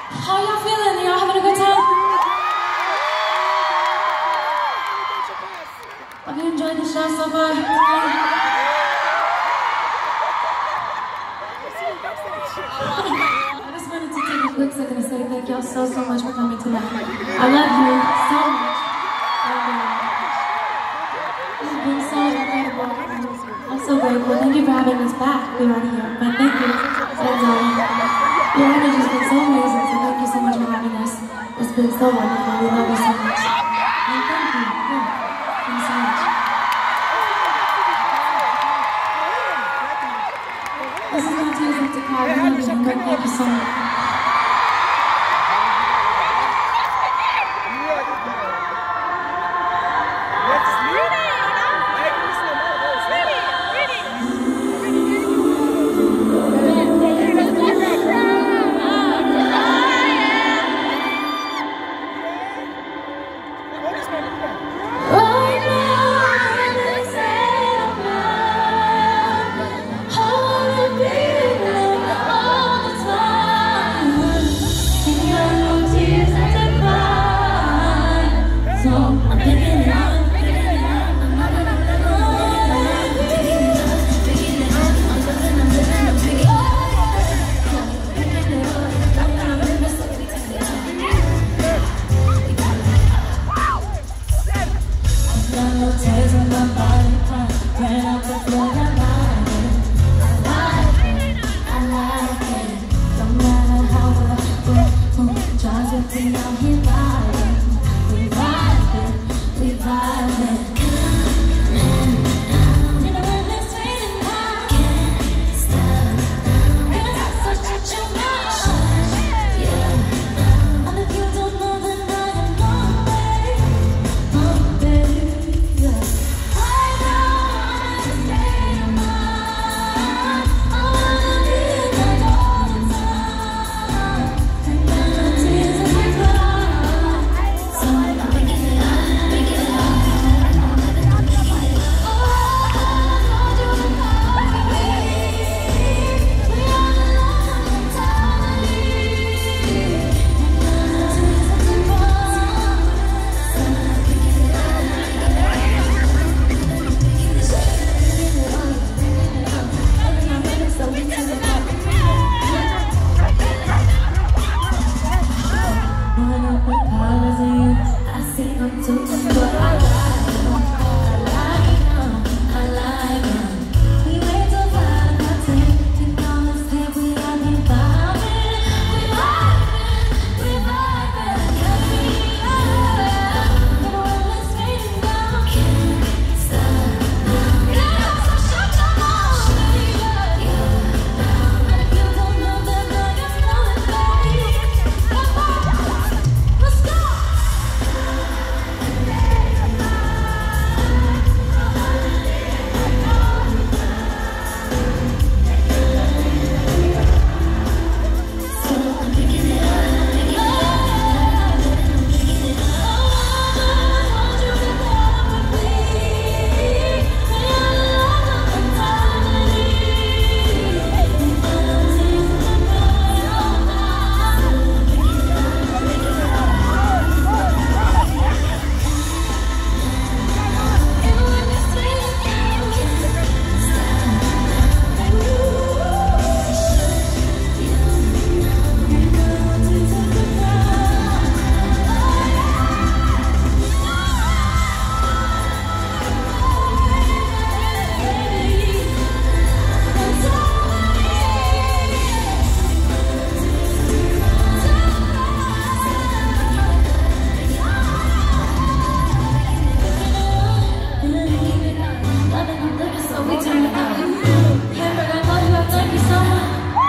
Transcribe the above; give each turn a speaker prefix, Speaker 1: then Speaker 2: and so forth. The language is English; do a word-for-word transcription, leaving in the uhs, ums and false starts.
Speaker 1: How y'all feeling? Y'all having a good time? Have you enjoyed the show so far? I just wanted to take a quick second to say thank y'all so, so much for coming tonight. I love you so much. And, uh, you've been so incredible. I'm so grateful. Thank you for having us back. We're already here, but thank you. And, uh, your energy has been so amazing, so thank you so much for having us. It's been so wonderful. We love you so much. And thank you. Yeah. Thank you so much. This is not too easy to cry. We love you, but thank you so much. To